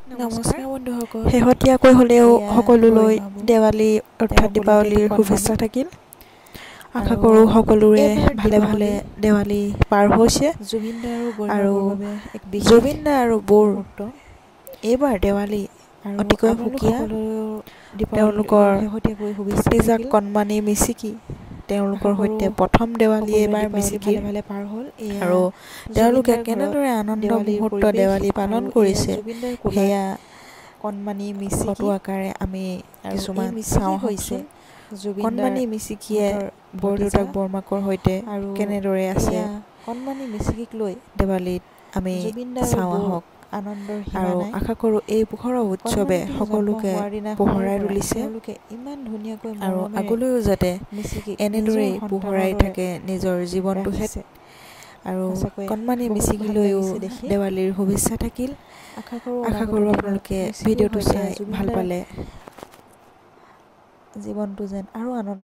নমস্কাৰ বন্ধুসকল শেহতীয়াকৈ হ'লেও সকলোলৈ পৰিমাবোৰ দেৱালী অৰ্থাৎ দীপাৱলীৰ শুভেচ্ছা থাকিল আশা কৰোঁ সকলোৰে ভালে ভালে দেৱালী পাৰ হৈছে জুবিন দা আৰু আৰু গৰিমাৰ বাবে এক বিশেষ জুবিন দা আৰু বৌৰ মুহূৰ্ত এইবাৰ দেৱালী আৰু অতিকৈ আপোনালোক সুকীয়া সকলোৰে তেওঁলোকৰ শেহতীয়াকৈ শুভেচ্ছা ভতিজাক থাকিল কণমানি মিচিকি তেওঁলোকৰ আশা সৈতে কৰোঁ প্ৰথম দেৱালী সকলোৰে এইবাৰ দীপাৱলী মিচিকিৰ ভালে ভালে পাৰ হ'ল এয়া আৰু জুবিন তেওঁলোকে দাৰ ঘৰত কেনেদৰে আনন্দ দেৱালীৰ মুহূৰ্ত পৰিৱেশ দেৱালী পালন আৰু কৰিছে এয়া জুবিন দাৰ কোলাত সেয়া কণমানি মিচিকি ফটো আকাৰে আমি আৰু কিছুমান এই মিচিকি চাওঁ হৈছে হওকচোন জুবিন দাৰ কণমানি মিচিকিয়ে ভতিজা বৰদেউতাক বৰমাকৰ সৈতে আৰু কেনেদৰে আছে এয়া কণমানি মিচিকিক লৈ দেৱালীত আমি জুবিন দা আৰু চাওঁ বৌৰ আহক আনন্দৰ সীমা আৰু নাই আশা কৰোঁ এই পোহৰৰ উৎসৱে কণমানিটিৰ জন্ম সকলোকে হোৱাৰ দিনাখনৰ পোহৰাই পৰা তুলিছে তেওঁলোকে ইমান ধুনীয়াকৈ আৰু মৰমেৰে আগলৈও যাতে মিচিকিক এনেদৰেই নিজৰ পোহৰাই সন্তানৰ দৰে থাকে নিজৰ জীৱনটো ৰাখিছে আৰু সঁচাকৈ কণমানি বহুত ভাল মিচিকিলৈও লাগিছে দেখি দেৱালীৰ শুভেচ্ছা থাকিল আশা কৰোঁ আশা অনাগত কৰোঁ দিনত আপোনালোকে মিচিকিৰ ভিডিঅ'টো সৈতে চাই জুবিন ভাল দাৰ পালে জীৱনটো যেন আৰু আনন্দ